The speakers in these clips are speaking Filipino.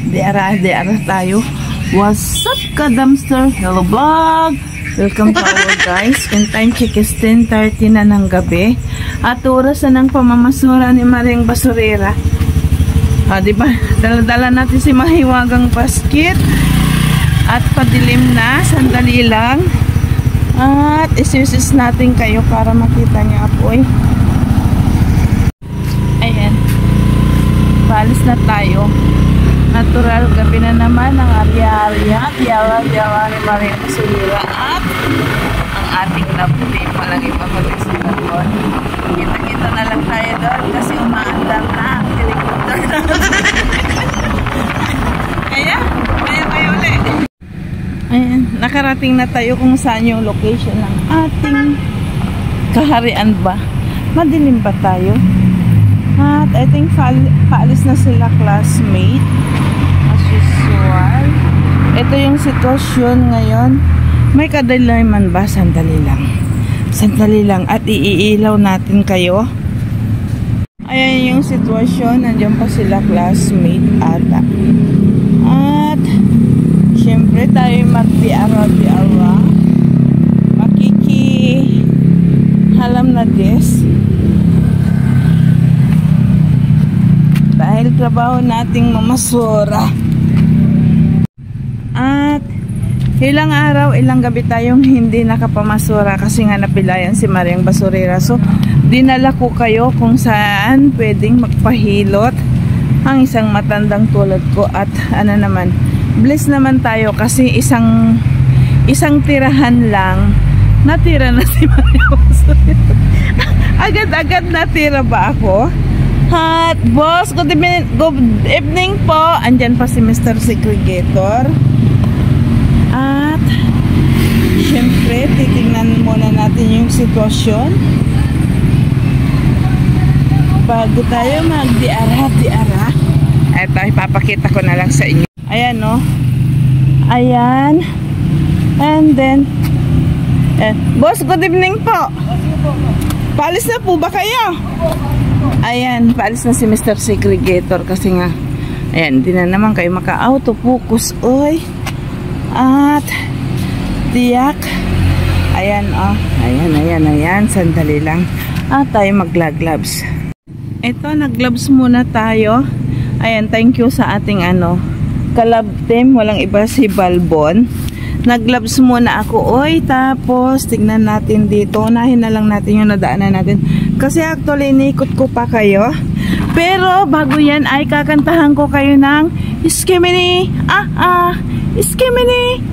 Diara tayo. What's up ka dumpster? Hello vlog! Welcome to our guys. And time check is 10:30 na ng gabi. At oras na ng pamamasura ni Maring Basurera. Diba? Dala-dala natin si mahiwagang basket. At padilim na. Sandali lang. At isusis natin kayo para makita niyo apoy. Ayan. Paalis na tayo. Natural, gabi na naman ang arya-arya, diyawa-diyawa ni Maring Basurera at ang ating labuti palang ipapagkasilan doon. Kita-kita na lang tayo doon kasi umaandar na ang helicopter natin. Kaya ulit. Ayan, nakarating na tayo kung saan yung location ng ating kaharian ba. Madilim ba tayo? At I think paalis na sila classmate as usual. Ito yung sitwasyon ngayon. May kadaliman ba? Sandali lang at iilaw natin kayo. Ayan yung sitwasyon. Nandiyan pa sila classmate ata. At syempre tayo magbiara-biara, halam na guess. Dahil trabaho nating mamasura. At ilang araw, ilang gabi tayong hindi nakapamasura kasi nga napilayan si Maring Basurera. So, dinala ko kayo kung saan pwedeng magpahilot ang isang matandang tulad ko. At ano naman, bless naman tayo kasi isang tirahan lang natira na si Maring Basurera. Agad-agad natira ba ako? At boss, good evening po. Andyan pa si Mr. Segregator. At syempre, titignan muna natin yung sitwasyon bago tayo magdiara-diara. Ito, ipapakita ko na lang sa inyo. Ayan, no? Ayan. And then boss, good evening po. Paalis na po ba kayo? Ayan, paalis na si Mr. Segregator kasi nga, ayan, di na naman kayo maka-auto-focus, oy. At tiyak, ayan, oh, ayan, sandali lang. At tayo mag-gloves. Ito, nag-gloves muna tayo. Ayan, thank you sa ating kalab team, walang iba si Balbon. Nag-gloves muna ako, oy, tapos tignan natin dito, unahin na lang natin yung nadaanan natin. Kasi actually, inikot ko pa kayo. Pero, bago yan, ay kakantahan ko kayo ng Iskimini, Iskimini,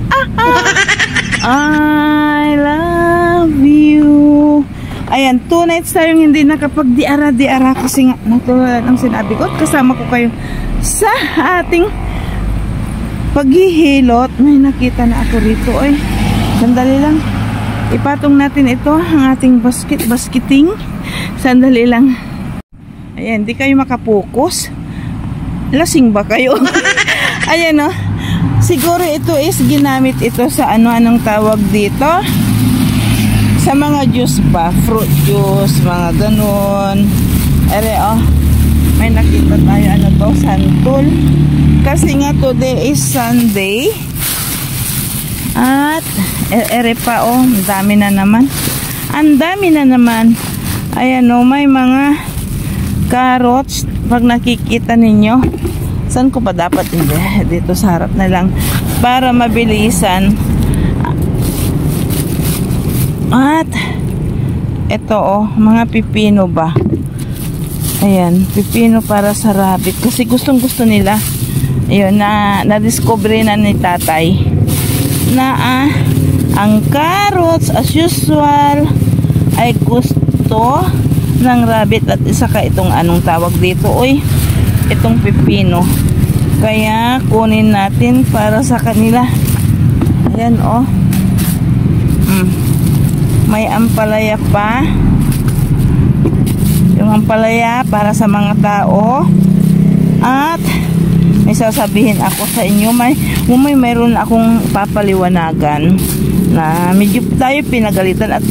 I love you. Ayan, 2 nights tayong hindi nakapag-diara-diara kasi nga, natulad ang sinabi ko, kasama ko kayo sa ating paghihilot. May nakita na ako rito, eh. Sandali lang. Ipatong natin ito, ang ating basketing. Sandali lang. Ayan, di kayo makapokus. Lasing ba kayo? Ayan, no? Siguro ito is ginamit ito sa anong tawag dito? Sa mga juice ba? Fruit juice, mga ganun. Ere, oh. May nakita tayo, santol. Kasi nga today is Sunday. At ere pa, oh, ang dami na naman. Ayan, oh, may mga carrots. Pag nakikita ninyo, saan ko pa dapat? Dito sa harap na lang para mabilisan. At ito, oh, mga pipino ba? Ayan, pipino para sa rabbit kasi gustong-gusto nila. Ayun, na-discover na ni tatay na ang carrots as usual ay gusto ng rabbit at isa ka itong anong tawag dito, oy, itong pipino. Kaya kunin natin para sa kanila. Ayan, oh. May ampalaya pa. Yung ampalaya para sa mga tao. At may sasabihin ako sa inyo, mayroon akong papaliwanagan na medyo tayo pinagalitan at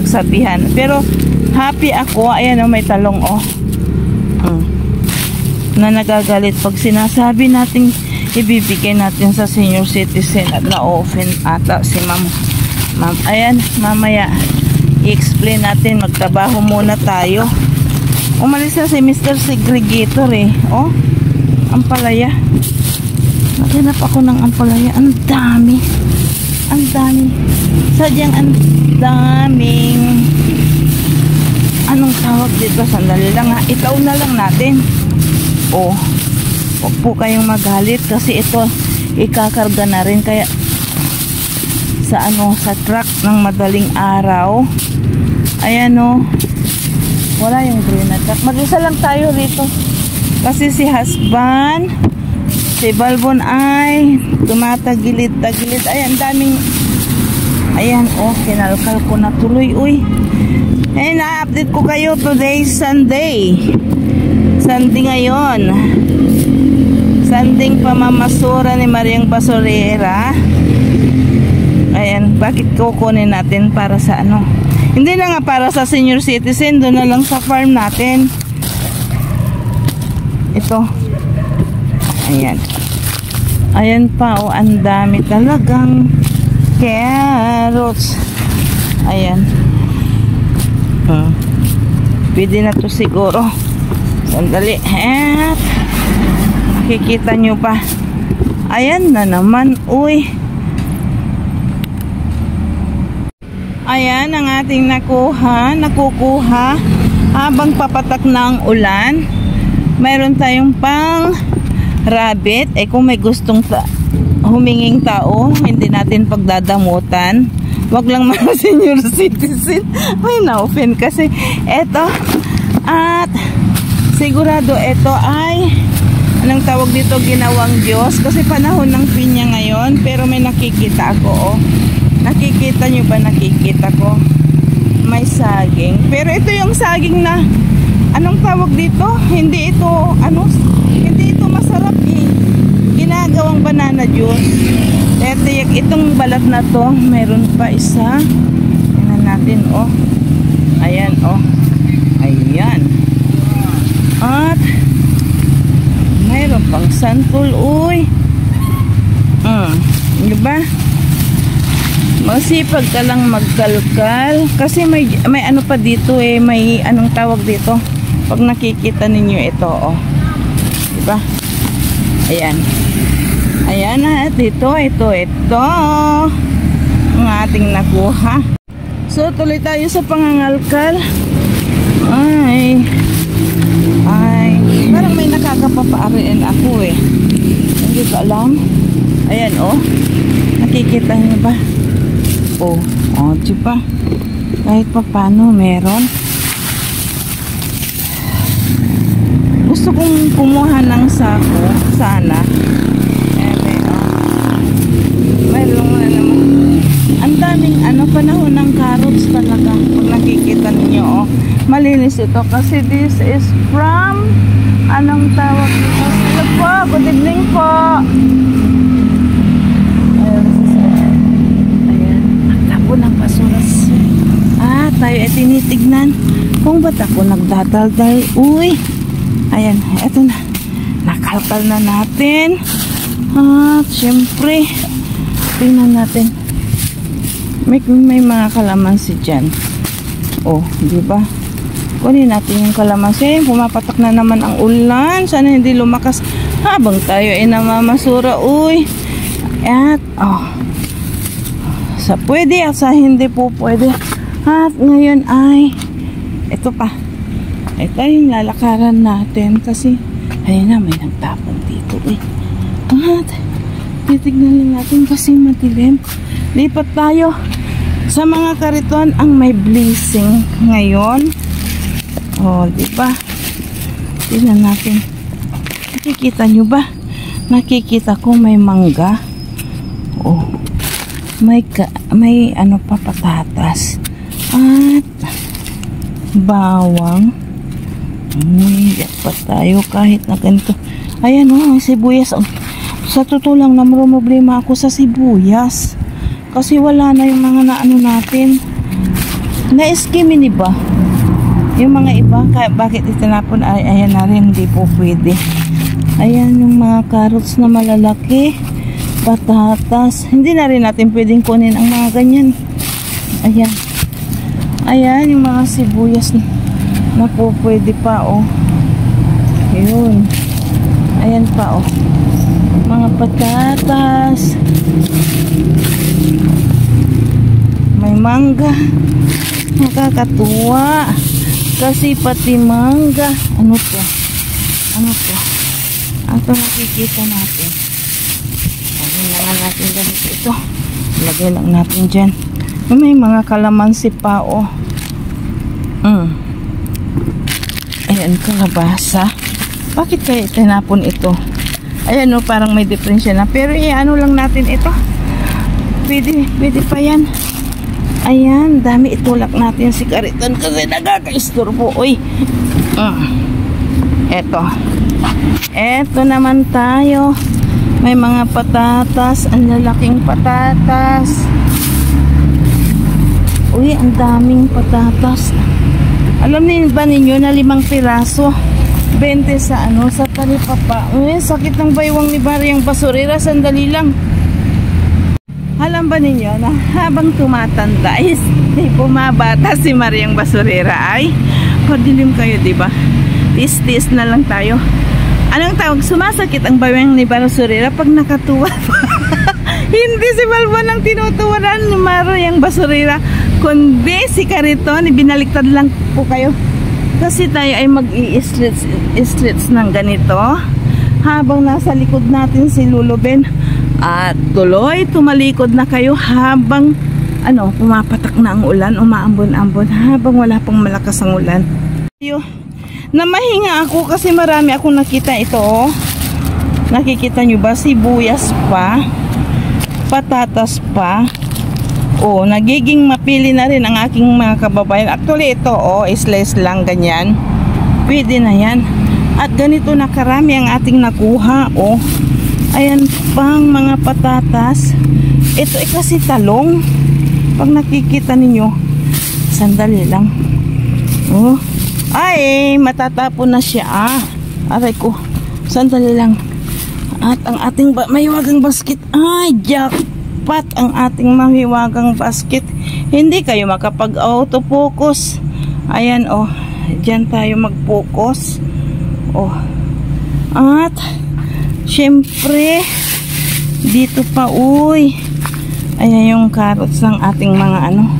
pinagsabihan. Pero happy ako. Ayan, oh, may talong, oh. na nagagalit pag sinasabi natin ibibigay natin sa senior citizen at na-offend ata si ma'am. Ayan, mamaya i-explain natin, magtrabaho muna tayo. Umalis na si Mr. Segregator eh. Oh, ampalaya. Naghanap ako ng ampalaya. Ang dami. Ang dami. Sadyang ang daming, anong tawag dito? Sandali lang ha. Itaw na lang natin. Oh, huwag po kayong magalit kasi ito ikakarga na rin kaya sa sa truck ng madaling araw. Ayan o. Wala yung green na truck. Mag-isa lang tayo rito. Kasi si husband, si Balbon ay tumatagilid-tagilid. Ayan, daming. Ayan o. Kinalkal ko na tuloy. Uy. Ayan, na-update ko kayo. Today Sunday. Sunday ngayon. Sanding pamamasura ni Mariang Basurera. Ayan, bakit kukunin natin para sa ano? Hindi na nga para sa senior citizen, doon na lang sa farm natin. Ito. Ayan. Ayan pa, oh, ang dami talagang carrots. Ayan. Pwede na to siguro. Sandali. Kikita nyo pa. Ayan na naman, uy. Ayan ang ating nakukuha habang papatak na ang ulan. Mayroon tayong pang rabbit. Eh kung may gustong huminging tao, hindi natin pagdadamutan. Wag lang mga senior citizen. May na-offend kasi eto. At sigurado ito ay anong tawag dito, ginawang Diyos. Kasi panahon ng pinya ngayon. Pero may nakikita ako, oh. Nakikita nyo ba? Nakikita ko may saging, pero ito yung saging na anong tawag dito, hindi ito hindi ito masarap eh, ginagawang banana juice. Itong balat na to, meron pa isa. Tingnan natin, oh. Ayan, oh. Ayan. At mayroon pang santol, uy. Diba? Masipag ka lang magkalkal kasi may ano pa dito eh, may anong tawag dito pag nakikita ninyo ito, oh, diba? Ayan, ayan na dito, ito ang ating nakuha. So tuloy tayo sa pangangalkal. Ay parang may nakakapapaariin ako eh, hindi ko alam. Ayan, oh, nakikita niyo ba? Oh, diba? Kahit pa paano meron. Gusto kong kumuha ng sako sana. Mayroon na naman. Ang daming panahon ng carrots talaga. Pag nakikita niyo, oh, malinis ito kasi this is from anong tawag dito? Hello po, good evening po. Ng basuras. Tayo ay tinitignan kung ba't ako nagdadaldal. Uy, ayan, eto na, nakalkal na natin. At syempre tingnan natin, may mga kalamansi dyan. Oh, diba? Kunin natin yung kalamansi. Pumapatak na naman ang ulan, sana hindi lumakas habang tayo ay namamasura. Uy, at sa pwede at sa hindi po pwede. At ngayon ay ito pa, ito yung lalakaran natin kasi ayun na, may nagtapon dito eh. At titignan lang natin kasi madilim. Lipat tayo sa mga kariton ang may blessing ngayon. Oh, diba? Tignan natin, nakikita nyo ba? Nakikita ko may mangga. Oh, may ano pa, patatas at bawang. Dapat tayo kahit na ganito. Ayan, oh, sibuyas. Sa totoo lang, namroblema ako sa sibuyas kasi wala na yung mga naano natin na eskimini ba. Yung mga iba, bakit itinapon? Ay, ayan na rin, hindi po pwede. Ayan yung mga carrots na malalaki. Patatas. Hindi na rin natin pwedeng kunin ang mga ganyan. Ayan. Ayan yung mga sibuyas na po pwede pa, oh. Yun. Ayan pa, oh. Mga patatas. May mangga. Nakakatuwa. Kasi pati mangga. Ano to? Ano to? Ito nakikita natin. Lagyan lang natin ganito ito. Lagyan lang natin dyan. May mga kalamansi pa, oh. Ayan, kalabasa. Bakit kaya tinapon ito? Ayan, oh, parang may diferensya na. Pero ano lang natin ito. Pwede pa yan. Ayan, dami itulak natin si kariton kasi nagkaka-istorbo. Uy. Eto naman tayo. May mga patatas. Ang lalaking patatas. Uy, ang daming patatas. Alam niyo ba ninyo na 5 piraso? 20 sa sa talipapa. Uy, sakit ng baywang ni Mariang Basurera. Sandali lang. Alam ba ninyo na habang tumatanda is bumabata si Mariang Basurera? Ay, padilim kayo, diba? Tis-tis na lang tayo. Anong tawag? Sumasakit ang baywang ni Basurera pag nakatuwa. Hindi si Balbon ang tinutuwaran ni Mariang Basurera, kundi si Kariton. Ibinaliktad lang po kayo. Kasi tayo ay mag-i-stretch ng ganito habang nasa likod natin si Luluben. At tuloy tumalikod na kayo habang pumapatak na ang ulan, umaambon-ambon habang wala pang malakas ang ulan. Namahinga ako kasi marami akong nakita ito, oh. Nakikita nyo ba? Sibuyas pa, patatas pa. Oh, nagiging mapili na rin ang aking mga kababayan. Actually ito, oh, slice lang ganyan. Pwede na yan. At ganito na karami ang ating nakuha, oh. Ayan pang mga patatas. Ito ay kasi talong. Pag nakikita ninyo, sandali lang. Oh. Ay, matatapon na siya. Aray ko. Sandali lang. At ang ating mahiwagang basket. Ay, jackpot ang ating mahiwagang basket. Hindi kayo makapag-autofocus. Ayan, oh. Diyan tayo mag-focus. Oh. At syempre, dito pa, uy. Ayan yung carrots ng ating mga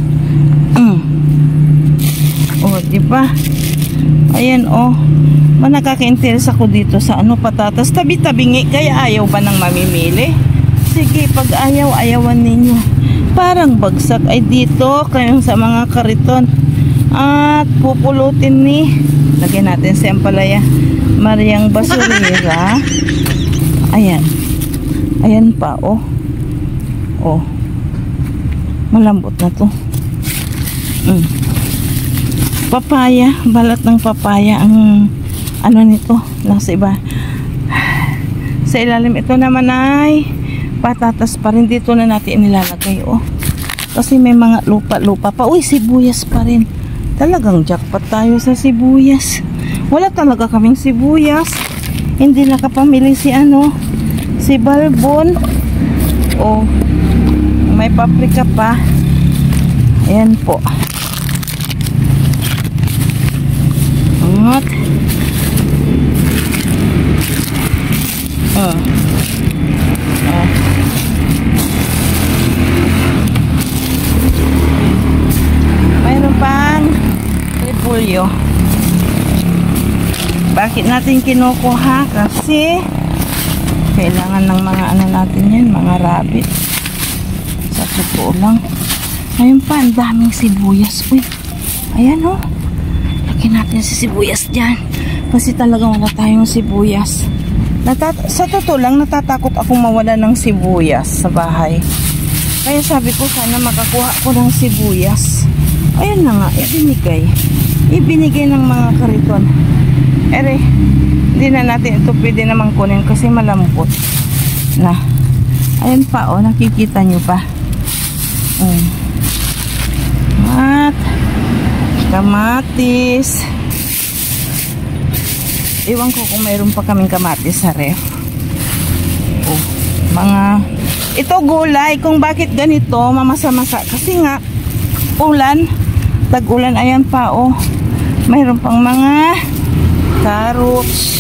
Oh, diba? Ayan, oh. Nakaka-interest ako dito sa patatas. Tabi-tabingi. Kaya ayaw ba nang mamimili? Sige, pag ayaw-ayawan ninyo. Parang bagsak ay dito. Kayong sa mga kariton. At pupulutin ni. Lagyan natin si Ampalaya Mariang Basurera. Ayan. Ayan pa, oh. Oh. Malambot na to. Papaya. Balat ng papaya ang nito. Nasa iba. Sa ilalim ito naman ay patatas pa rin. Dito na natin nilalagay, oh. Kasi may mga lupa-lupa pa. Uy, sibuyas pa rin. Talagang jackpot tayo sa sibuyas. Wala talaga kaming sibuyas. Hindi nakapamili si si Balbon. Oh, may paprika pa. Ayan po. At mayroon pang repolyo. Bakit natin kinukuha? Kasi kailangan ng mga natin yan, mga rabbit. Sa totoo lang. Ayun pa, ang daming sibuyas. Uy, ayan, oh. Lagyan natin si sibuyas dyan. Kasi talaga wala tayong sibuyas. Sa totoo lang, natatakot akong mawala ng sibuyas sa bahay. Kaya sabi ko, sana makakuha ko ng sibuyas. Ayun na nga, ibinigay ng mga kariton. Ere, hindi na natin ito pwede namang kunin kasi malambot na. Ayun pa, oh, nakikita nyo pa. At kamatis. Iwan ko kung mayroon pa kaming kamatis sa ref. Oh, ito gulay, kung bakit ganito mamasa-masa kasi nga ulan, tag-ulan. Ayan pa, oh, mayroon pang mga carrots.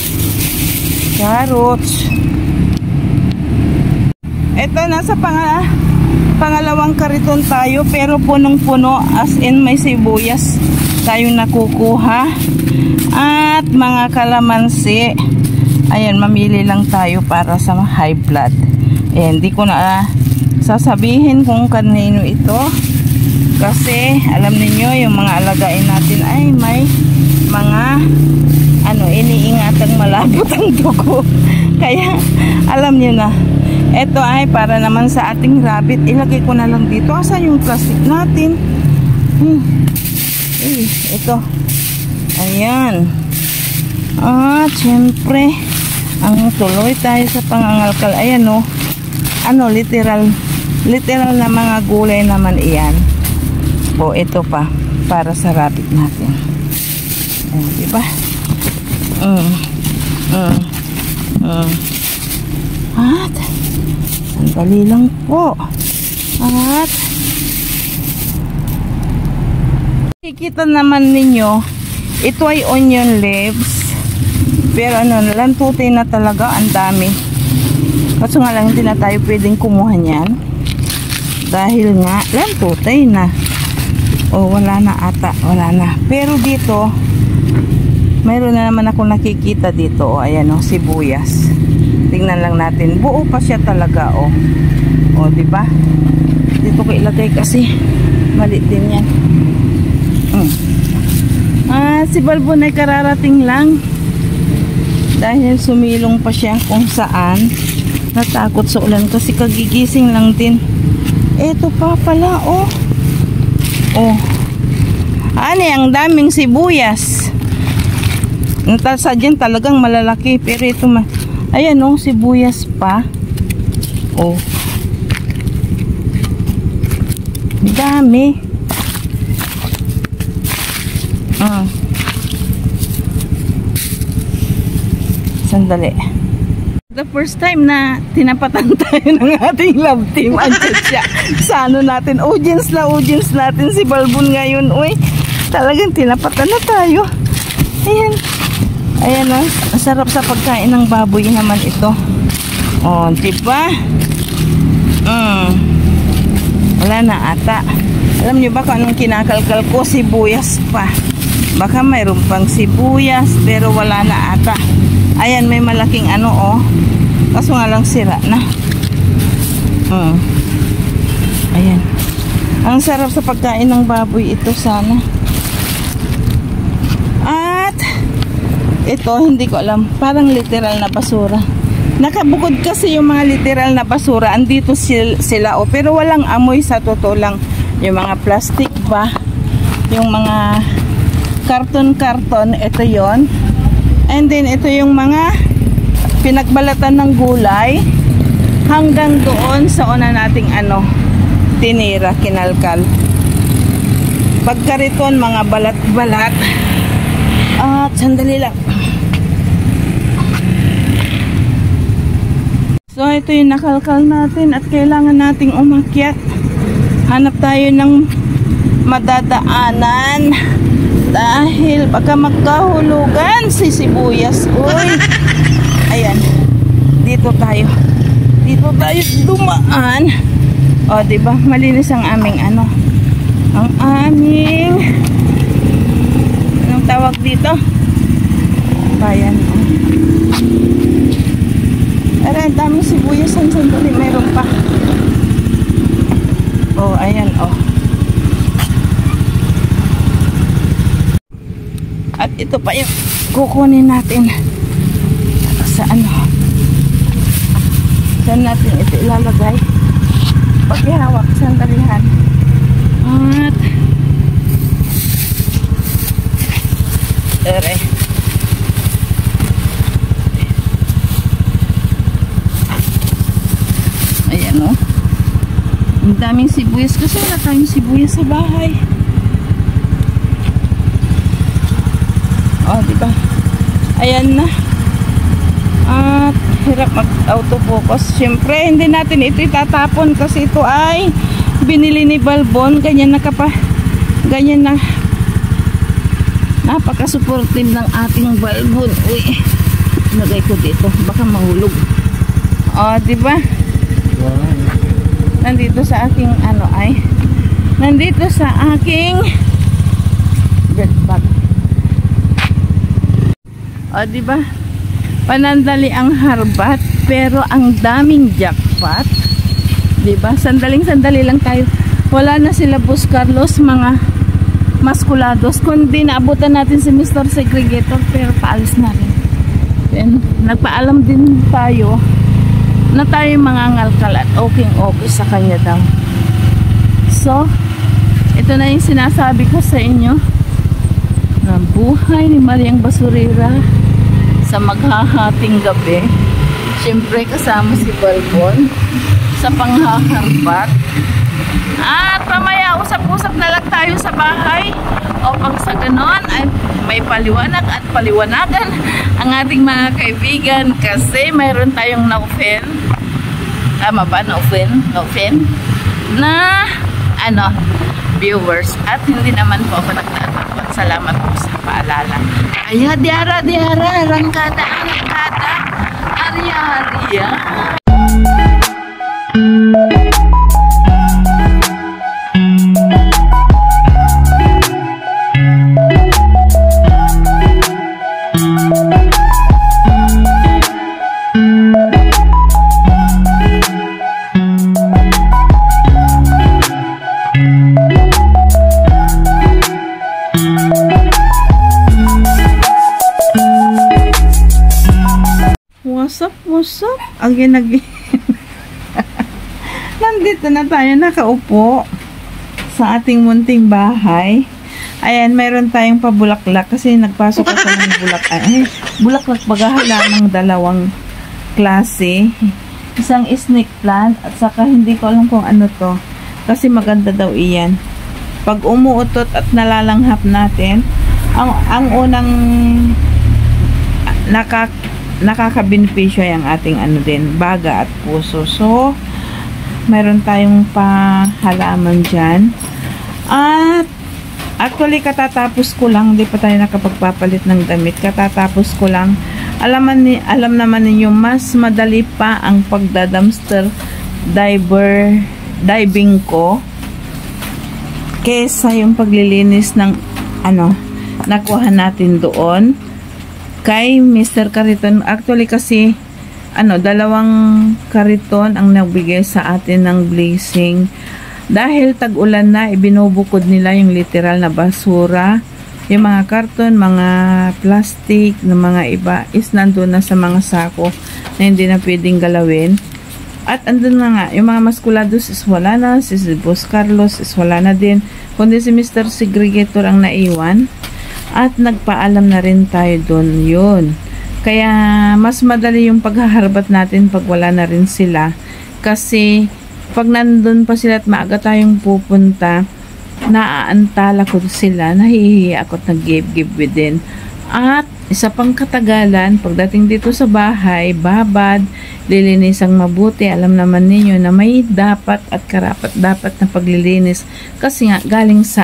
Ito, nasa pangalawang kariton tayo, pero punong-puno, as in may sibuyas tayong nakukuha at mga kalamansi. Ayan, mamili lang tayo para sa high blood. Ayan, hindi ko na sasabihin kung kanino ito kasi alam niyo yung mga alagain natin ay may mga iniingatang malabot ang dugo. Kaya alam niyo na, ito ay para naman sa ating rabbit. Ilagay ko na lang dito. Asan yung plastic natin? Ito. Ayan. At syempre, ang tuloy tayo sa pangangalkal. Ayan, oh. Literal na mga gulay naman iyan. O, ito pa. Para sa rabbit natin. Ayan, diba? At sandali lang po. At kikita naman ninyo, ito ay onion leaves, pero lantutin na talaga, ang dami. Kaso nga lang hindi na tayo pwedeng kumuha niyan dahil nga lantutay na. O, wala na ata, wala na. Pero dito mayroon na naman ako nakikita dito. O, ayan, o, sibuyas. Tingnan lang natin. Buo pa siya talaga, o. O, diba? Dito ko ilagay kasi mali din yan. Si Balbon ay kararating lang. Dahil sumilong pa siya kung saan. Natakot sa ulan kasi kagigising lang din. Eto pa pala, o. O. Ang daming sibuyas. Sadyan talagang malalaki, pero ito ayan, oh, sibuyas pa. Oh, dami. Sandali. The first time na tinapatan tayo ng ating love team. Andiyan siya sa natin, audience natin si Balbon ngayon. Uy, talagang tinapatan na tayo. Ayan, oh, masarap sa pagkain ng baboy naman ito. Oh, diba? Wala na ata. Alam niyo ba kung anong kinakalkal ko? Sibuyas pa. Baka mayroon pang sibuyas, pero wala na ata. Ayan, may malaking oh. Kaso nga lang sira na. Ayan. Ang sarap sa pagkain ng baboy ito sana. At ito, hindi ko alam. Parang literal na basura. Nakabukod kasi yung mga literal na basura. Andito sila, oh. Pero walang amoy sa totoo lang. Yung mga plastic ba? Yung mga karton-karton. Ito yon. And then, ito yung mga pinagbalatan ng gulay. Hanggang doon sa una nating tinira, kinalkal. Pagkariton, mga balat-balat. At sandali lang. So ito yung nakalkal natin at kailangan nating umakyat. Hanap tayo ng madadaanan dahil baka magkahulugan si sibuyas. Uy, ayan, dito tayo dumaan. O, diba malinis ang aming ang aming tawag dito, bayan. Ang daming sibuyas. Sandali, mayroon pa. Oh, ayan, oh. At ito pa yung kukunin natin sa saan natin ito ilalagay. Paghihawak, sandalihan. At ayan, oh. Ang daming sibuyas kasi wala tayong sibuyas sa bahay. Oh, diba? Ayan na. At hirap mag-autofocus. Siyempre, hindi natin ito itatapon kasi ito ay binili ni Balbon. Ganyan na ganyan na. Napaka-supportive ng ating Balbon. Uy, lagay ko dito. Baka mahulog. Oh, diba? Nandito sa aking nandito sa aking bed bag. O, diba? Panandali ang harbat, pero ang daming jackpot. Diba? Sandaling-sandali lang tayo. Wala na sila Boss Carlos, mga maskulados. Kundi naabutan natin si Mr. Segregator, pero paalis na rin. Then, nagpaalam din tayo na tayo mga ngalkal at okay sa kanya daw. So, ito na yung sinasabi ko sa inyo na buhay ni Mariang Basurera sa maghahating gabi. Siyempre kasama si Balbon sa panghaharbat. At mamaya usap-usap na lang tayo sa bahay upang sa ganon ay may paliwanag at paliwanagan ang ating mga kaibigan kasi mayroon tayong na-offend. Tama ba? Na-offend? Na viewers at hindi naman po ako nagtatakot. Salamat po sa paalala. Aya, diara, rangkada, arya. What's up? Nandito na tayo nakaupo sa ating munting bahay. Ayan, mayroon tayong pabulaklak kasi nagpasok ako ng bulaklak bagahala ng dalawang klase. Isang snake plant at saka hindi ko alam kung ano to kasi maganda daw iyan. Pag umuutot at nalalanghap natin, ang unang nakakabenepisyo yung ating baga at puso. So, mayroon tayong halaman dyan. At, actually, katatapos ko lang, hindi pa tayo nakapagpapalit ng damit. Katatapos ko lang. Alam naman ninyo, mas madali pa ang pagda-dumpster diving ko kesa yung paglilinis ng nakuha natin doon kay Mr. Kariton. Actually kasi dalawang kariton ang nagbigay sa atin ng blessing dahil tag-ulan na, ibinubukod nila yung literal na basura, yung mga karton, mga plastic na mga iba is nandun na sa mga sako na hindi na pwedeng galawin. At andun na nga, yung mga maskulados is wala na, si Boss Carlos is wala na din, kundi si Mr. Segregator ang naiwan. At nagpaalam na rin tayo doon yun. Kaya mas madali yung paghaharbat natin pag wala na rin sila. Kasi pag nandun pa sila at maaga tayong pupunta, naaantala ko sila, nahihiya ako at nag-give within. At isa pang katagalan, pagdating dito sa bahay, babad, lilinisang mabuti. Alam naman ninyo na may dapat at karapat dapat na paglilinis. Kasi nga galing sa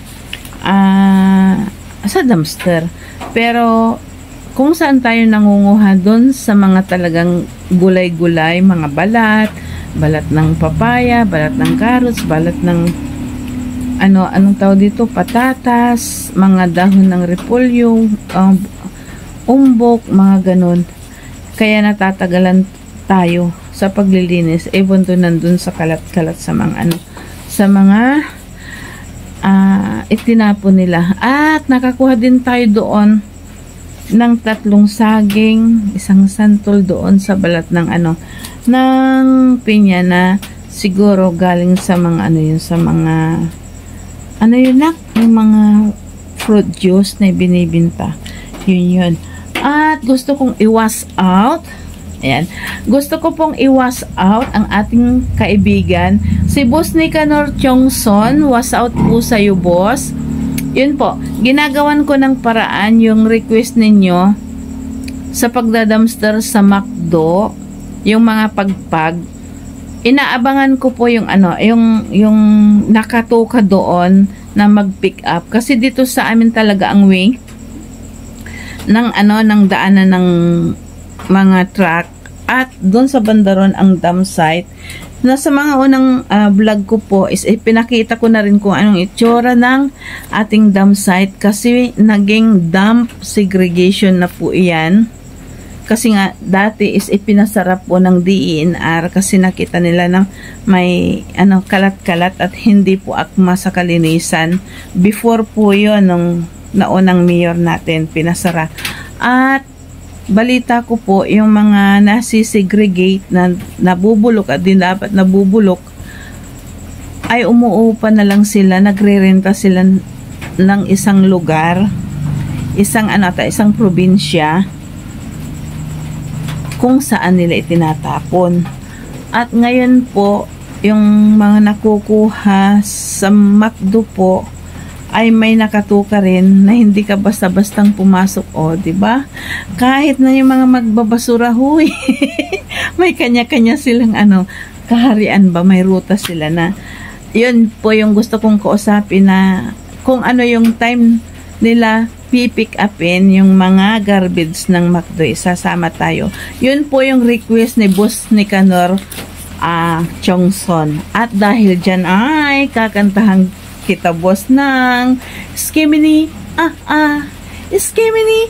sa dumpster. Pero kung saan tayo nangunguha doon sa mga talagang gulay-gulay, mga balat ng papaya, balat ng carrots, balat ng anong tawag dito, patatas, mga dahon ng repolyo, umbok, mga ganon. Kaya natatagalan tayo sa paglilinis. Even doon nandun sa kalat-kalat sa mga sa mga itinapon nila. At nakakuha din tayo doon ng 3 saging, 1 santol doon sa balat ng ng pinya na siguro galing sa mga sa mga yung mga fruit juice na binibinta. Yun. At gusto kong i-wash out. Ayan. Gusto ko pong i-wash out ang ating kaibigan, si Boss Nicanor Chongson. Wash out po sa'yo, boss. Yun po, ginagawan ko ng paraan yung request ninyo sa pagdadumpster sa McDo, yung mga pagpag. Inaabangan ko po yung yung nakatuka doon na mag-pick up. Kasi dito sa amin talaga ang way ng ng daanan ng mga truck, at doon sa bandaron ang dump site. Nasa mga unang vlog ko po is pinakita ko na rin kung anong itsura ng ating dump site, kasi naging dump segregation na po iyan. Kasi nga dati is ipinasarap po ng DENR kasi nakita nila na may kalat-kalat at hindi po akma sa kalinisan. Before po yun, nung naunang mayor natin, pinasara. At balita ko po, yung mga nasi-segregate na nabubulok at din dapat nabubulok, ay umuupa na lang sila, nagre-renta sila ng isang lugar, isang probinsya, kung saan nila itinatapon. At ngayon po, yung mga nakukuha sa McDo po, ay may nakatuka rin na hindi ka basta-bastang pumasok, di ba? Kahit na yung mga magbabasura, huy, may kanya-kanya silang kaharian ba, may ruta sila na. Yun po yung gusto kong kausapin, na kung ano yung time nila pipick upin yung mga garbage ng McDo, sasama tayo. Yun po yung request ni Boss Nicanor Chongson. At dahil dyan ay kakantahan kita, boss, ng Skimini, Skimini,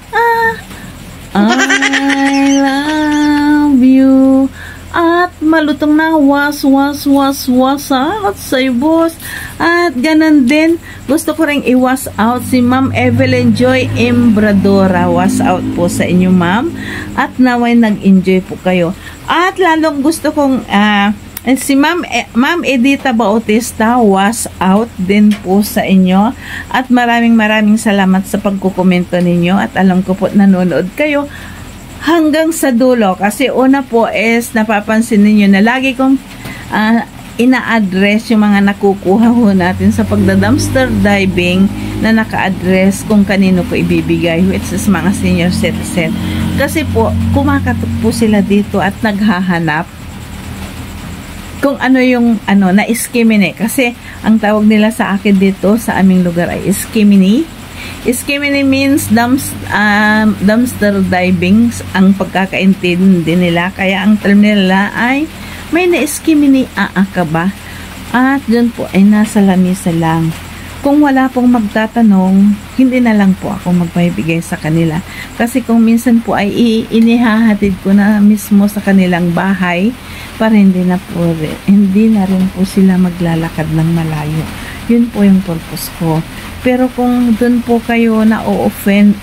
I love you. At malutong na was out sa'yo, boss. At ganun din, gusto ko rin i-was out si Ma'am Evelyn Joy Embradora. Was out po sa inyo, ma'am. At naway nag-enjoy po kayo. At lalong gusto kong si Ma'am Edita Bautista, was out din po sa inyo. At maraming salamat sa pagkukomento ninyo. At alam ko po nanonood kayo hanggang sa dulo. Kasi una po is napapansin ninyo na lagi kong ina-address yung mga nakukuha ho natin sa pagda-dumpster diving, na naka-address kung kanino ko ibibigay, which is mga senior citizen. Kasi po, kumakatok po sila dito at naghahanap kung ano yung na-skimini. Kasi ang tawag nila sa akin dito sa aming lugar ay skimini. Skimini means dumpster diving ang pagkakaintindi nila. Kaya ang term nila ay may na-skimini ka ba? At dun po ay nasa lamisa lang. Kung wala pong magtatanong, hindi na lang po ako magpahibigay sa kanila. Kasi kung minsan po ay inihahatid ko na mismo sa kanilang bahay para hindi na rin po sila maglalakad ng malayo. Yun po yung purpose ko. Pero kung dun po kayo na-offend,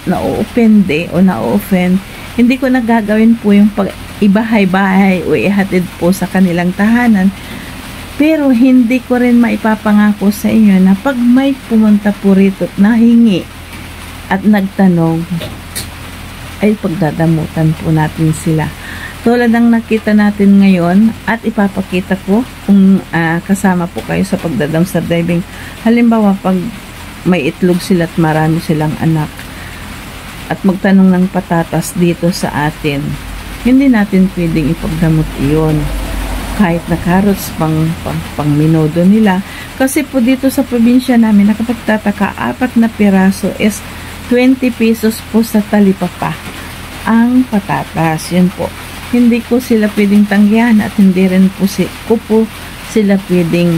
hindi ko nagagawin po yung ibahay-bahay o ihatid po sa kanilang tahanan. Pero hindi ko rin maipapangako sa inyo na pag may pumunta po rito at nahingi at nagtanong, ay pagdadamutan po natin sila. Tulad ng nakita natin ngayon, at ipapakita ko kung kasama po kayo sa pagda-dumpster diving. Halimbawa, pag may itlog sila at marami silang anak, at magtanong ng patatas dito sa atin, hindi natin pwedeng ipagdamot iyon. Kahit na carrots pang minodo nila. Kasi po dito sa probinsya namin, nakapagtataka, 4 na piraso is 20 pesos po sa talipapa ang patatas. Yun po. Hindi ko sila pwedeng tanggihan at hindi rin po sila pwedeng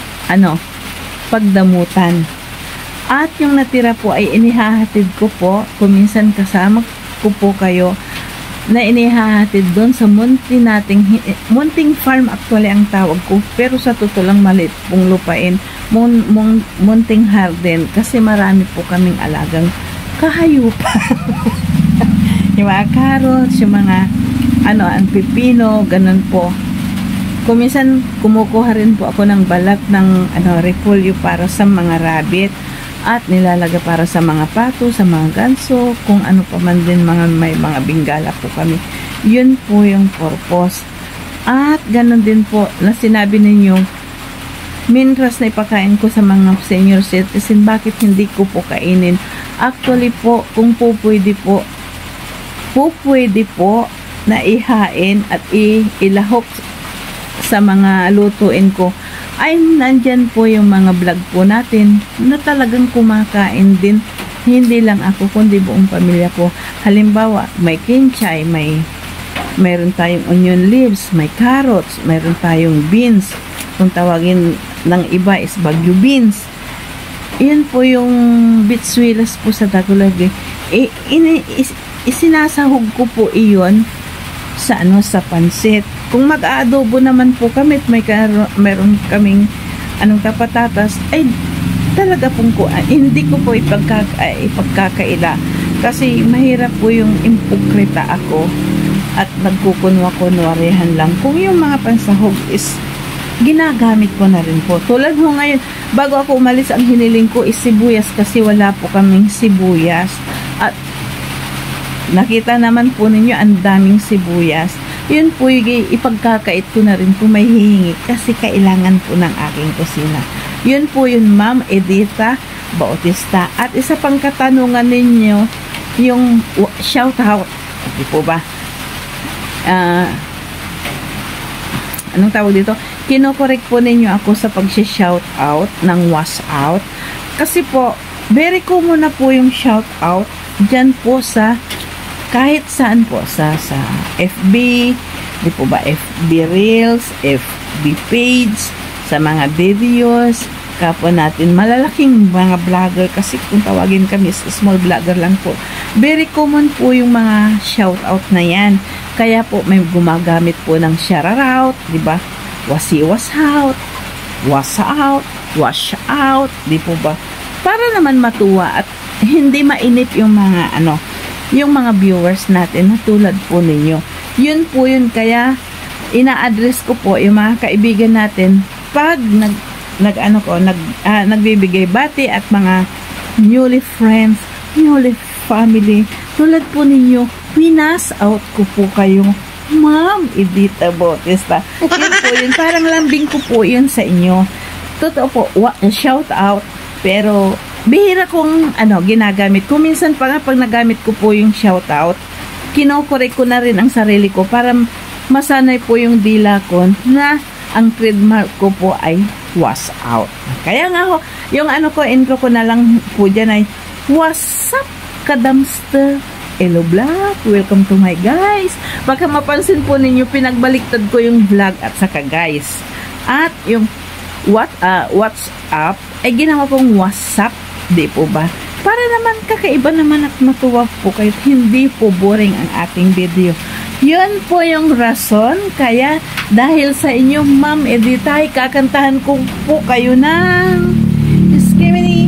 pagdamutan. At yung natira po ay inihahatid ko po, kuminsan kasama ko po kayo, na inihahatid doon sa munting farm actually ang tawag ko, pero sa totoo lang maliit pong lupain, munting harden, kasi marami po kaming alagang kahayupan. Yung mga carrots, yung mga ang pipino, ganun po. Kuminsan kumukuha rin po ako ng balat ng repolyo para sa mga rabbit, at nilalaga para sa mga pato, sa mga ganso, kung ano pa man din, may mga bingala po kami. Yun po yung purpose. At ganun din po na sinabi ninyo, mientras na ipakain ko sa mga senior citizen, bakit hindi ko po kainin? Actually po, kung po pwede po na ihain at ilahok sa mga lutuin ko, ay nandyan po yung mga vlog po natin na talagang kumakain din. Hindi lang ako, kundi buong pamilya ko. Halimbawa, may kinchay, mayroon tayong onion leaves, may carrots, mayroon tayong beans. Kung tawagin ng iba is bagyo beans. Yan po yung bitsuelas po sa Tagalog. Isinasahog ko po iyon sa sa pansit. Kung mag-aadobo naman po kami at mayroon kaming patatas, ay talaga pong hindi ko po ipagkakaila. Kasi mahirap po yung impokrita ako at nagkukunwa-kunwarihan lang. Kung yung mga pansahog is ginagamit ko na rin po. Tulad mo ngayon, bago ako umalis, ang hiniling ko is sibuyas kasi wala po kaming sibuyas. At nakita naman po ninyo ang daming sibuyas. Yun po yung ipagkakait ko na rin po, may hihingi kasi kailangan po ng aking kusina. Yun po yun, Ma'am Edita Bautista. At isa pang katanungan ninyo, yung shout out, hindi po ba? Anong tawag dito? Kinokorek po ninyo ako sa pag-shout out ng was out. Kasi po, very common na po yung shout out dyan po sa kahit saan po, sa FB, di po ba, FB Reels, FB page, sa mga videos, kapwa natin, malalaking mga vlogger, kasi kung tawagin kami, small vlogger lang po. Very common po yung mga shoutout na yan. Kaya po, may gumagamit po ng shout-out, di ba? Was out, wash out, di po ba? Para naman matuwa at hindi mainip yung mga yung mga viewers natin na tulad po ninyo. Yun po yun, kaya ina-address ko po yung mga kaibigan natin pag nagbibigay bati at mga newly friends, newly family. Tulad po ninyo, winas out ko po kayo, Ma'am Edita Bautista. Yun po yun, parang lambing ko po yun sa inyo. Totoo po, shout out, pero bihira kong ginagamit. Kung minsan pa nga pag nagamit ko po yung shout out, kinokorek ko na rin ang sarili ko para masanay po yung dila ko na ang trademark ko po ay was out. Kaya nga ho, yung intro ko na lang po dyan ay, what's up, kadamster? Hello vlog, welcome to my guys. Baka mapansin po ninyo, pinagbaliktad ko yung vlog at saka guys. At yung what's up, ay ginawa kong WhatsApp, di po ba? Para naman kakaiba naman at matuwa po kayo, hindi po boring ang ating video. Yun po yung rason, kaya dahil sa inyo, Ma'am Edita, kakantahan ko po kayo ng Skimini,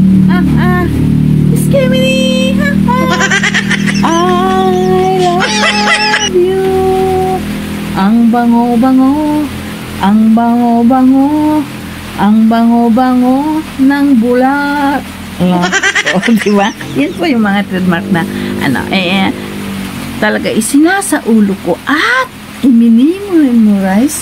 Skimini, I love you. Ang bango-bango, ang bango-bango, ang bango-bango ng bulat. Diba? Yan po yung mga trademark na talaga isinasa ulo ko at inimimemorize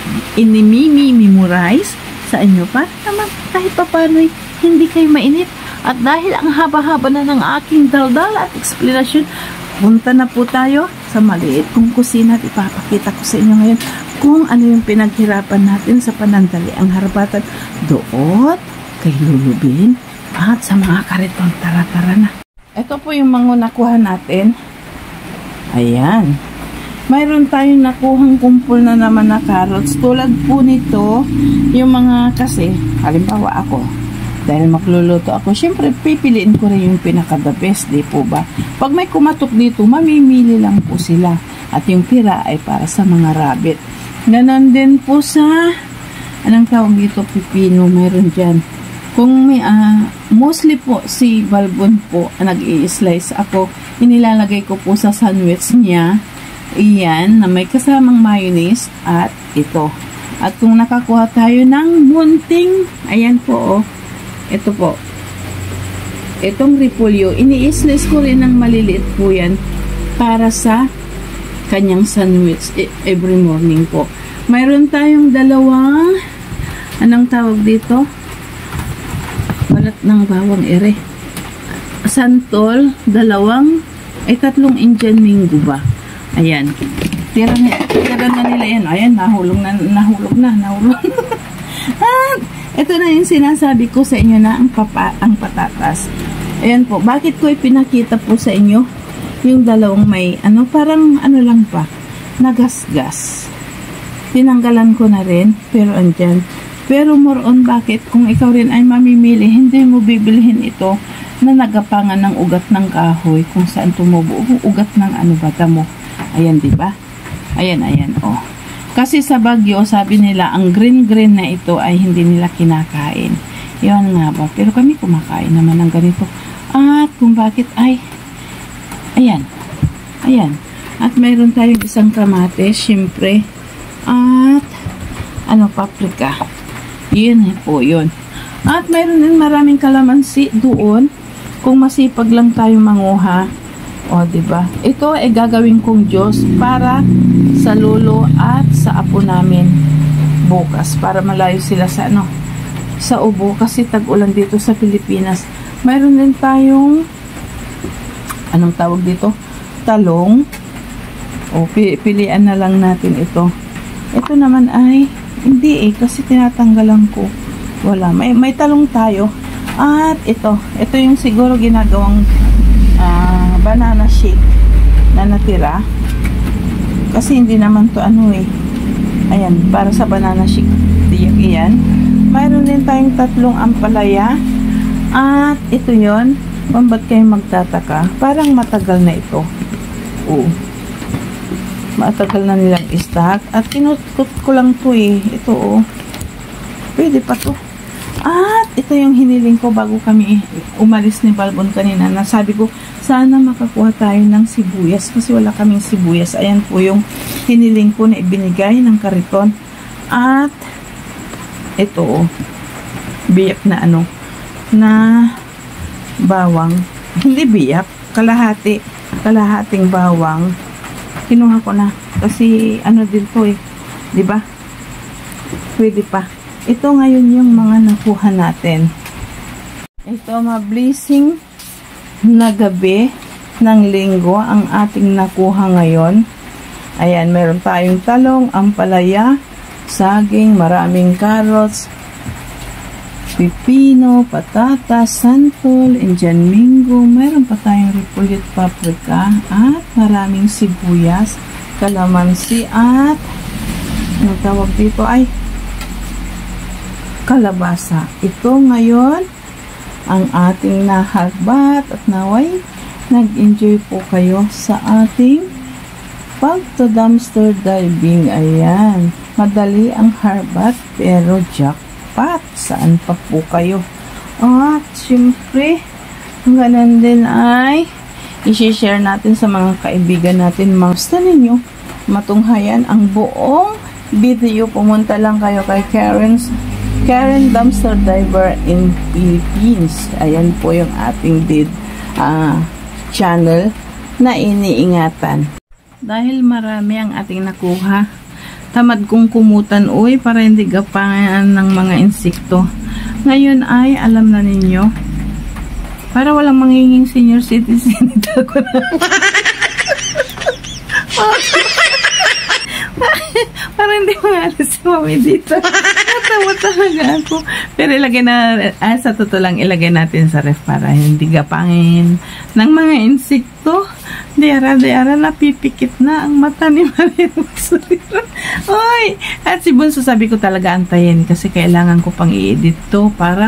sa inyo para naman kahit papano'y hindi kayo mainip. At dahil ang haba-haba na ng aking daldal at explanation, punta na po tayo sa maliit kong kusina at ipapakita ko sa inyo ngayon kung ano yung pinaghirapan natin sa panandali ang harapatan doon kay Lulubin at sa mga kariton. Tara na. Ito po yung mga nakuha natin. Ayan. Mayroon tayong nakuhang kumpul na naman na carrots. Tulad po nito, yung mga kasi, halimbawa ako, dahil magluluto ako, syempre pipiliin ko rin yung pinaka-the best, di po ba? Pag may kumatok dito, mamimili lang po sila. At yung pira ay para sa mga rabbit. Ganon din po sa, anong tawag dito, pipino, mayroon dyan. Kung may, mostly po si Balbon po, nag-i-slice ako, inilalagay ko po sa sandwich niya. Iyan, na may kasamang mayonnaise at ito. At kung nakakuha tayo ng munting, ayan po, ito po. Itong repolyo, ini-slice ko rin ng maliliit po yan para sa kanyang sandwich every morning po. Mayroon tayong dalawang Anong tawag dito? Balat ng bawang ere. Santol, 3 Indian Mingo ba? Ayan. Tira na nila yan. Ayan, nahulog na. At ito na yung sinasabi ko sa inyo na ang patatas. Ayan po. Bakit ko ipinakita po sa inyo yung dalawang may parang lang pa, nagasgas. Tinanggalan ko na rin, pero andyan. Pero more on bakit kung ikaw rin ay mamimili, hindi mo bibilihin ito na nagapangan ng ugat ng kahoy kung saan tumubo ugat ng bata mo. Ayan, di ba? Ayan, oh. Kasi sa Baguio, sabi nila, ang green na ito ay hindi nila kinakain. Yun nga ba? Pero kami kumakain naman ng ganito. At kung bakit ay ayan. At mayroon tayong isang kamatis, syempre. At paprika. Yun po yun. At mayroon din maraming kalamansi doon. Kung masipag lang tayo manguha. O, diba? Ito ay gagawin kong Diyos para sa lolo at sa apo namin bukas. Para malayo sila sa sa ubo. Kasi tag-ulan dito sa Pilipinas. Mayroon din tayong anong tawag dito? Talong. O, pilian na lang natin ito. Ito naman ay hindi kasi tinatanggalan ko. Wala. May talong tayo. At ito yung siguro ginagawang banana shake na natira. Kasi hindi naman to ayan, para sa banana shake. Iyan. Mayroon din tayong 3 ampalaya. At ito yon. Ba't kayo magtataka? Parang matagal na ito. Oo. Matagal na nilang stock. At kinutkot ko lang to Ito pwede pa to. At ito yung hiniling ko bago kami umalis ni Balbon kanina. Nasabi ko, sana makakuha tayo ng sibuyas. Kasi wala kaming sibuyas. Ayan po yung hiniling ko na ibinigay ng kariton. At ito biyak na na bawang. Hindi biyak. Kalahating bawang. Kinuha ko na. Kasi din to diba? Pwede pa. Ito ngayon yung mga nakuha natin. Ito mablising na gabi ng linggo ang ating nakuha ngayon. Ayan, meron tayong talong, ampalaya, saging, maraming carrots, pipino, patatas, santol, Indian Mingo, mayroon pa tayong repolyo, paprika, at maraming sibuyas, kalamansi, at ang tawag dito ay kalabasa. Ito ngayon ang ating naharbat at naway nag-enjoy po kayo sa ating pag-dumpster diving. Ayan, madali ang harbat pero jackpot. Saan pa po kayo? At syempre ganun din ay i-share natin sa mga kaibigan natin. Gusto ninyo matunghayan ang buong video, pumunta lang kayo kay Karen Dumpster Diver in Philippines. Ayan po yung ating channel na iniingatan. Dahil marami ang ating nakuha, tamad kong kumutan para hindi gapangan ng mga insekto. Ngayon ay alam na ninyo, para walang manginging senior citizen, ito ko na. Para hindi maalis si mami dito. Natawa talaga ako. Pero ilagay na, sa totoo lang, ilagay natin sa ref para hindi gapangin ng mga insekto. Diara napipikit na ang mata ni Maria. Oy! At si Bunso sabi ko talaga antayin kasi kailangan ko pang i-edit to para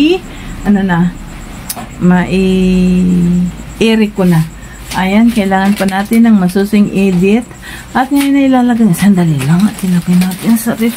i-eric ko na. Ayan, kailangan pa natin ng masusing edit. At ngayon na ilalagay. Sandali lang. At tinapin natin sa ref.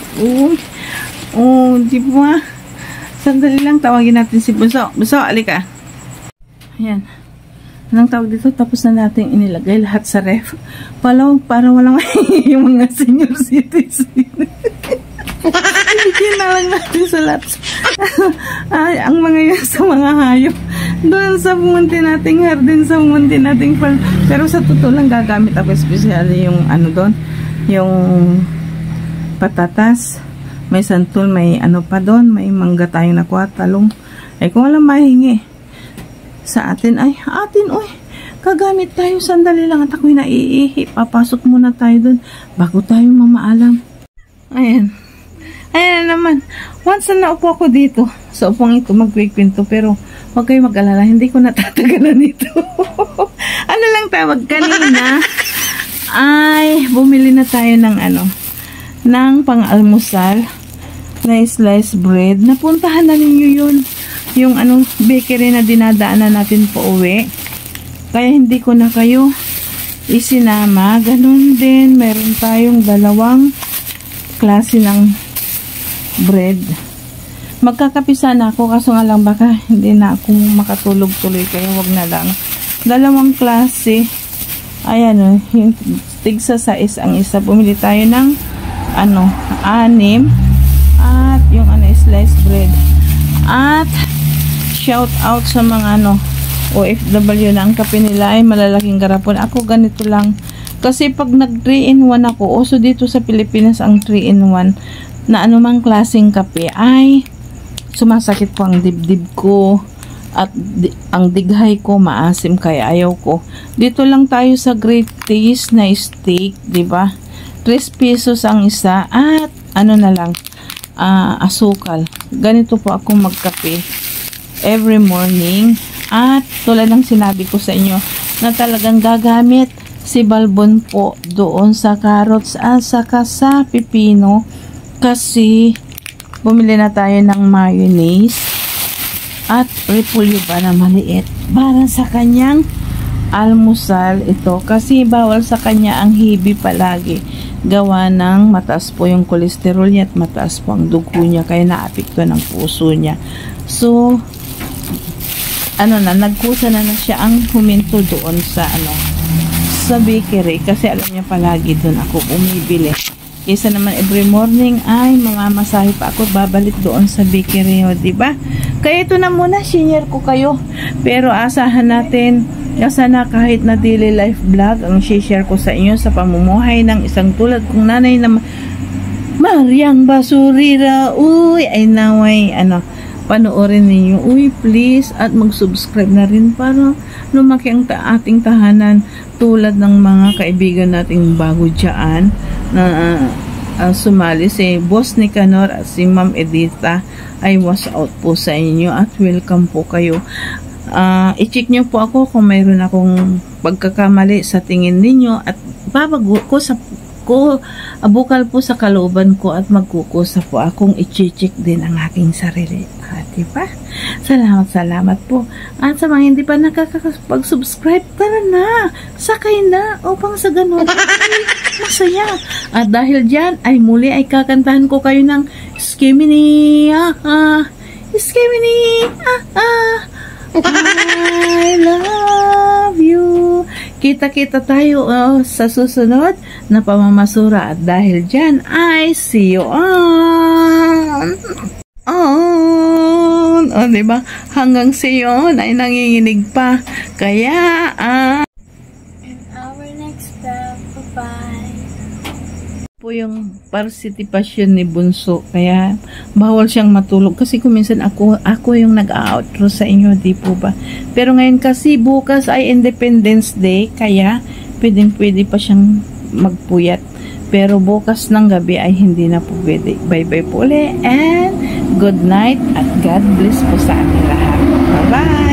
Di ba? Sandali lang. Tawagin natin si Bunso. Bunso, alika. Ayan. Anong tawag dito? Tapos na natin inilagay lahat sa ref. Para walang yung mga senior citizen. Ibigyan na lang natin sa lahat. Ang mga yun sa mga hayop. Doon sa pumunti nating hardin, sa pumunti nating farm. Pero sa totoo lang gagamit ako especially yung doon. Yung patatas. may santol, may ano pa doon, may mangga tayong nakuha, talong. Ay kung walang mahingi sa atin, ay atin, oy, kagamit tayo, sandali lang at ako'y naiihi. Papasok muna tayo doon bago tayo mamaalam. Ayan. Ayan na naman. Once na naupo ako dito, sa upong ito, magkwikwento, pero huwag kayo mag-alala, hindi ko natatagalan ito. Ano lang tawag kanina, ay bumili na tayo ng ano, ng pang-almusal na sliced bread. Napuntahan na ninyo yun, yung anong bakery na dinadaanan natin po uwi. Kaya hindi ko na kayo isinama. Ganun din, meron tayong dalawang klase ng bread. Magkakapisa na ako, kaso nga lang baka hindi na ako makatulog tuloy, kaya wag na lang. Dalawang klase. Ayan o, yung tigsa sais ang isa. Bumili tayo ng ano, 6 at yung ano, sliced bread. At shout out sa mga ano, OFW na ang kape nila ay malalaking garapon. Ako ganito lang. Kasi pag nag 3-in-1 ako, also dito sa Pilipinas ang 3-in-1 na anumang klaseng kape ay sumasakit po ang dibdib ko at ang dighay ko maasim, kaya ayaw ko. Dito lang tayo sa Great Taste na steak, di ba? 3 pesos ang isa at ano na lang, asukal. Ganito po ako magkape every morning. At tulad ng sinabi ko sa inyo na talagang gagamit si Balbon po doon sa carrots at saka sa pipino, kasi bumili na tayo ng mayonnaise at repolyo ba na maliit para sa kanyang almusal ito, kasi bawal sa kanya ang hibi palagi, gawa ng mataas po yung kolesterol niya at mataas po ang dugo niya, kaya naapekto ng puso niya. So ano na, nagkusa na siya ang huminto doon sa ano, sa bakery, kasi alam niya palagi doon ako bumibili. Kaysa naman every morning ay mamamasahe pa ako, babalik doon sa bakery, di ba? Kaya ito na muna, senior ko kayo. Pero asahan natin, sana kahit na daily life vlog ang share ko sa inyo sa pamumuhay ng isang tulad kong nanay na Mariang Basurira. Uy, ay naway, ano, panoorin ninyo. Uy, please, at mag-subscribe na rin para lumaki ang ating tahanan, tulad ng mga kaibigan nating bago dyan na sumali. Si Boss Nicanor at si Ma'am Edita ay was out po sa inyo at welcome po kayo. I-check nyo po ako kung mayroon akong pagkakamali sa tingin ninyo at babago ko sa bukal po sa kalooban ko at magkukusa po akong i-check din ang aking sarili. Diba? Salamat po. At sa mga hindi pa nakakapag-subscribe, tara na, sakay na upang sa ganun ay masaya. At dahil dyan ay muli ay kakantahan ko kayo ng Skimini, Skimini, I love you. Kita-kita tayo sa susunod na pamamasura, at dahil dyan ay see you on. Diba? Hanggang siyon ay nanginginig pa. Kaya, in our next vlog, bye-bye. Po yung participation ni Bunso. Kaya, bawal siyang matulog. Kasi kung minsan ako yung nag-outro sa inyo, di po ba? Pero ngayon kasi, bukas ay Independence Day. Kaya, pwede pa siyang magpuyat. Pero bukas ng gabi ay hindi na po pwede. Bye-bye po ulit. And good night at God bless po sa ating lahat. Bye-bye!